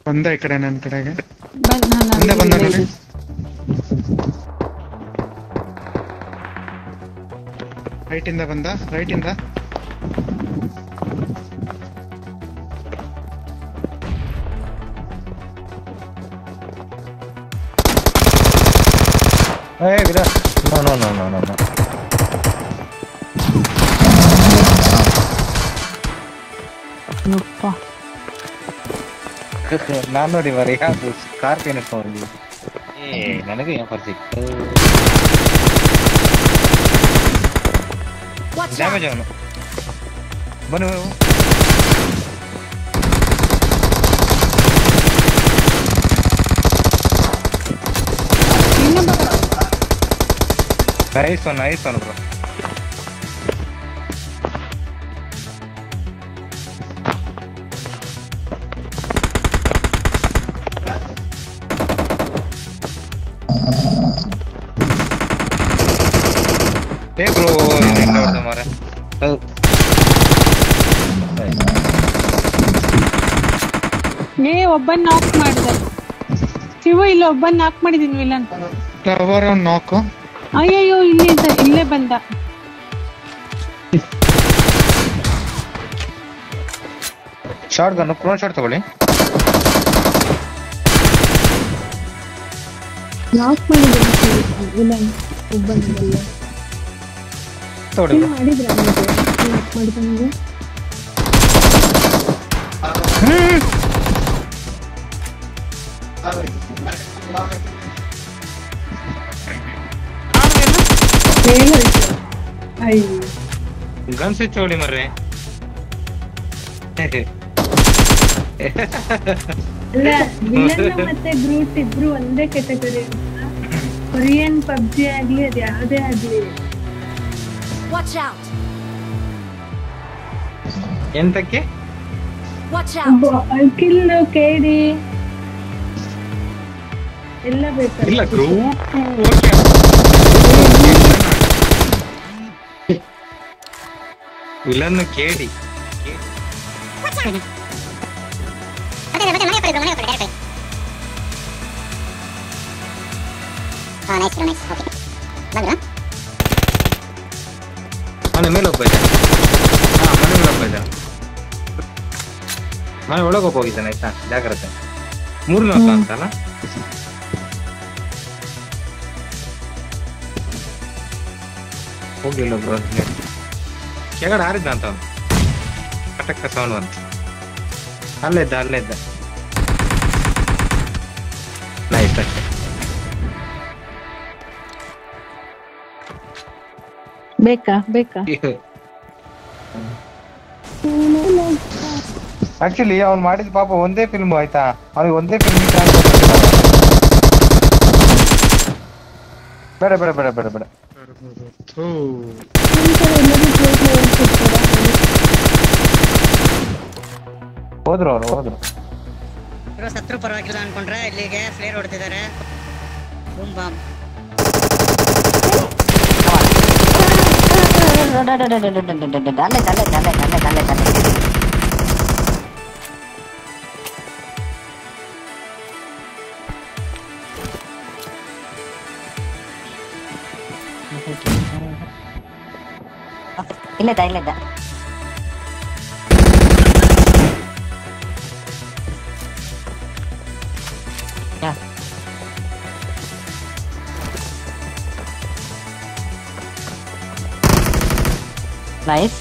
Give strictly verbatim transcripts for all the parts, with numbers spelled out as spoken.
ಬಂದ ಈ ಕಡೆ ನನ್ನ ಕಡೆಗೆ ಬಂದ ಬಂದ ಬಂದ ನೋಡಿ ರೈಟ್ ಇಂದ ಬಂದ ರೈಟ್ ಇಂದ Hey, mira. No, no, no, no, no, no. ಯಪ್ಪ ನಾನು ನೋಡಿ ಮರಿ ಯಾಕೆ ಸ್ಕಾರ್ಪಿಯನ್ ಇಟ್ಕೊಂಡು ಏ ನನಗೆ ಏನು ಪರಿಸ್ಥಿತಿ ಡ್ಯಾಮೇಜ್ ಅವನು ಬನ್ನಿ nice one nice one bro ಏ ಬ್ರೋ ಹೆಂಗ್ ನೋಡ್ದ ಮಾರೆ ಏ ಒಬ್ಬನ್ ನಾಕ್ ಮಾಡಿದೆ ಶಿವ ಇಲ್ಲ ಒಬ್ಬನ್ ನಾಕ್ ಮಾಡಿದೀನಿ ವಿಲನ್ ಟವರ್ ನಾಕ್ ಅಯ್ಯಯ್ಯೋ ಇಲ್ಲಿ ಇಲ್ಲೇ ಬಂದ ಶಾರ್ಟ್ ಗನ್ ಪ್ರೋನ್ ಶಾಟ್ ತಗೊಳ್ಳಿ ನಾಕ್ ಮಾಡಿದೀನಿ ವಿಲನ್ ಒಬ್ಬನಿಗೆ ತಗೊಳ್ಳಿ ಮಾಡಿದ್ರ ನಾಕ್ ಮಾಡಿದನಿಗೆ ಗನ್ ಸ್ವಿಚ್ ಹೊಡಿ ಮರ್ರೆ ಅಲ್ಲ ವಿಲನ್ ಮತ್ತೆ ಗ್ರೂಟ್ ಇಬ್ರು ಒಂದೇ ಕೆಟಗರಿ ಕೊರಿಯನ್ ಪಬ್ಜಿ ಆಗ್ಲಿ ಅದು ಯಾವ್ದೇ ಆಗ್ಲಿ ಎಂತಕ್ಕೆ ಕಿಲ್ ಕೇಡಿ ಎಲ್ಲ ಬೇಕು ಇಲ್ಲ ಗ್ರೂಪ್ ಓಕೆ ವಿಲನ್ ಕೇಡಿ ಮನೆ ಮೇಲೆ ಒಬ್ಬ ಇದ್ದಾನೆ ಹಾ ಮನೆ ಮೇಲೆ ಒಬ್ಬ ಇದ್ದಾನೆ ಮನೆ ಒಳಗೆ ಒಬ್ಬ ಹೋಗಿದ್ದಾನೆ ಆಯ್ತಾ ಜಾಗ್ರತೆ ಮೂರನೇ ವರ್ಷ ಅಂತಲ್ಲ ಹೋಗ್ಲಿಲ್ಲ ಬ್ರೋ ಕೆಳಗಡೆ ಹಾರಿದ್ದ ಅಂತ ಅವನು ಕಟಕ್ಕ ಸೌಂಡ್ ಅಂತ ಅಲ್ಲೇ ಇದ್ದ ಅಲ್ಲೇ ಇದ್ದ ನೈಸ್ ಅಷ್ಟೇ ಬೇಕಾ ಬೇಕಾ ಆಕ್ಚುಲಿ ಅವ್ನು ಮಾಡಿದ ಪಾಪ ಒಂದೇ ಫಿಲ್ಮ್ ಆಯ್ತಾ ಅವ್ನಿಗೆ ಒಂದೇ ಫಿಲ್ಮ್ ಬೇಡ ಬೇಡ ಬೇಡ ಬೇಡ ಬೇಡ ಹೋದ್ರು ಅವ್ರು ಹೋದ್ರು ಸತ್ರು ಪರವಾಗಿಲ್ಲ ಅನ್ಕೊಂಡ್ರೆ ಇಲ್ಲಿಗೆ ಫ್ಲೇರ್ ಹೊಡ್ತಿದ್ದಾರೆ ಬೂಮ್ಬಾಮ್ ಇಲ್ಲದ ಇಲ್ಲದ ನೈಸ್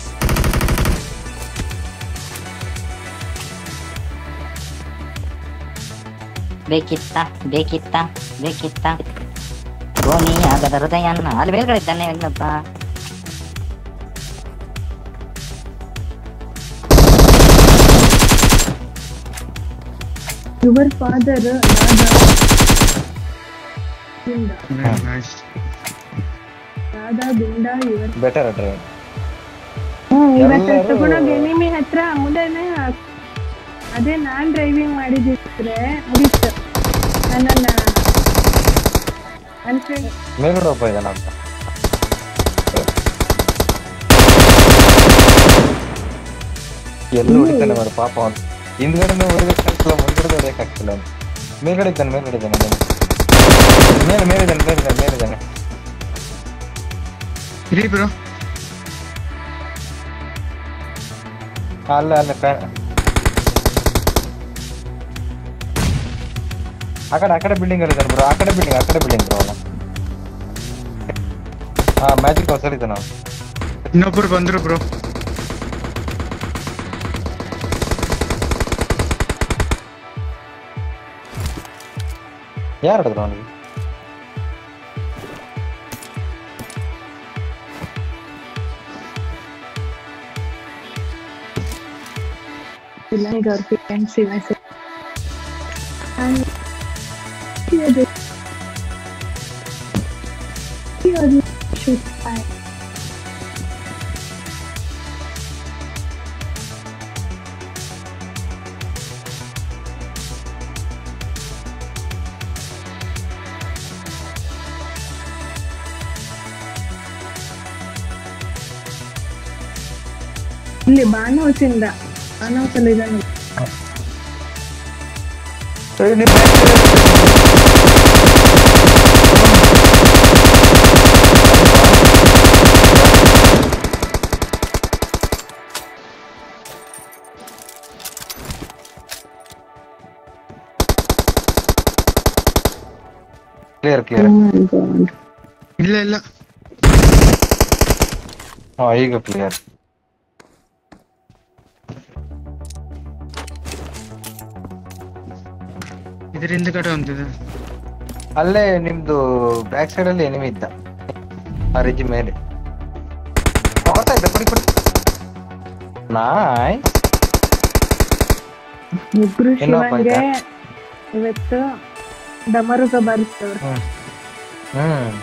ಬೇಕಿತ್ತ ಬೇಕಿತ್ತ ಬೇಕಿತ್ತ ಗೋಣಿ ಆಗದ ಹೃದಯನ್ನ ಅಲ್ಲಿ ಮೇಲ್ಗಡೆ ಇದ್ದಾನೆ ಇನ್ನೊಬ್ಬ ಯುವರ್ ಫಾದರ್ ರಾಧಾ ಗುಂಡ ಇವರ್ ಬೆಟರ್ ಡ್ರೈವ್ ಹ್ಮ್ ಇವತ್ತು ತಗೊಂಡೋಗಿ ಎನಿಮಿ ಹತ್ರ ಮುಂದೆನೆ ಅದೇ ನಾನ್ ಡ್ರೈವಿಂಗ್ ಮಾಡಿದಿದ್ರೆ ಮುಗಿತ್ತು ನನ್ನನ್ನ ಅನ್ಸೆ ಮೇಲ್ಗಡೆ ಒಬ್ಬ ಇದ್ದಾನ ಅಂತ ಎಲ್ಲಿ ಹೊಡಿತಾನೆ ಮಾಡ ಪಾಪ ಅವನು ಹಿಂದ್ಗಡೆ ಹೊಡಿಬೇಕಂತಲ್ಲ ಮುಂದೆ ಕಡೆ ಹೊಡೆಯಕ್ಕಾಗ್ತಿಲ್ಲ ಅವ್ನು. ಮೇಲ್ಗಡೆ ಇದ್ದಾನೆ ಮೇಲ್ಗಡೆ ಇದ್ದಾನೆ ಮೇಲೆ ಮೇಲೆ ಇದ್ದಾನೆ ಮೇಲೆ ಇದ್ದಾನೆ ಮೇಲೆ ಇದ್ದಾನೆ. ಇರಿ ಬ್ರೋ. ಅಲ್ಲ ಅಲ್ಲ ಫ್ಯಾ- ಆ ಕಡೆ ಆ ಕಡೆ ಬಿಲ್ಡಿಂಗ್ ಅಲ್ಲಿ ಇದ್ದಾನೆ ಬ್ರೋ. ಆ ಕಡೆ ಬಿಲ್ಡಿಂಗ್ ಆ ಕಡೆ ಬಿಲ್ಡಿಂಗ್ ಬ್ರೋ ಅವನು. ಹಾ ಮ್ಯಾಜಿಕ್ ಹೌಸಲ್ಲಿ ಇದ್ದಾನೆ ಅವನು. ಇನ್ನೊಬ್ರು ಬಂದ್ರು ಬ್ರೋ. ಯಾರು ಹಿಡಿದ್ರು ಅವನಿಗೆ? Like our parents even say, and here they here they should fight. ಇಲ್ಲಿ ಬಾಣ ಹೌಸಿಂದ ಬಾಣ ಹೌಸಲ್ಲಿ ಇದ್ದಾನೆ. Clear clear. ಇಲ್ಲ ಇಲ್ಲ ಹಾ ಈಗ ಕ್ಲಿಯರ್. ಇದ್ರ ಹಿಂದ್ಗಡೆ ಒಂದಿದೆ. ಅಲ್ಲೇ ನಿಮ್ದು ಬ್ಯಾಕ್ ಸೈಡ್ ಅಲ್ಲಿ ಎನಿಮಿ ಇದ್ದ ಆ ರಿಜ್ ಮೇಲೆ. ಗೊತ್ತಾಯ್ತಾ? ಕೊಡಿ ಕೊಡಿ. ನಾಯ್ ಇಬ್ರು ಏನಪ್ಪ ಶಿವಂಗೆ ಆಯ್ತಾ? ಇವತ್ತು ಡಮರುಗ ಬರ್ತವ್ರು. ಹ್ಮ್ ಹ್ಮ್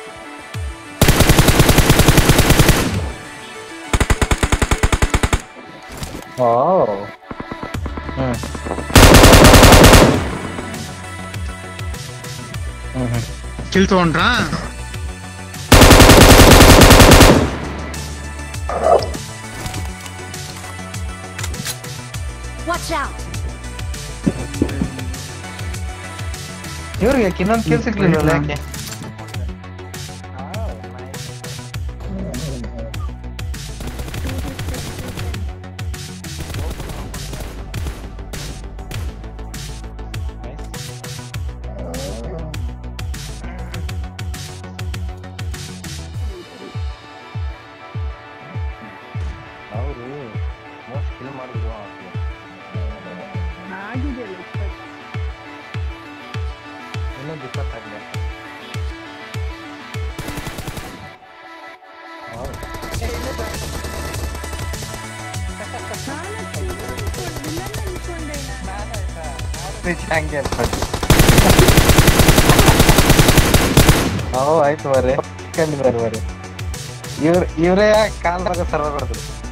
ಓ ಹ್ಮ್ ಹ್ಮ್ ಹ್ಮ್ ಕಿಲ್ ತಗೊಂಡ್ರಾ? ಇವ್ರಿಗೆ ಇನ್ನೊಂದು ಕಿಲ್ ಸಿಗ್ಲಿಲ್ಲ ಯಾಕೆ? ಅವರು ಮೋಸ್ಟ್ ಕಿಲ್ ಮಾಡಿದ್ರು ಆಗಿದೆಯಲ್ಲ ಇಪ್ಪತ್ತು. ಇನ್ನೊಂದು ಇಪ್ಪತ್ತಾಗಲಿ. ಹಂಗೆ ಅನ್ಕೊಂಡು ಓ ಆಯ್ತು ಮರೆ ಕಂಡು ಬರ್ ಮರೆ. ಇವ್ರ ಇವರೇ ಕಾಲ್ದಾಗ ಸರ್ವ ಕೊಡ್ತಾರೆ.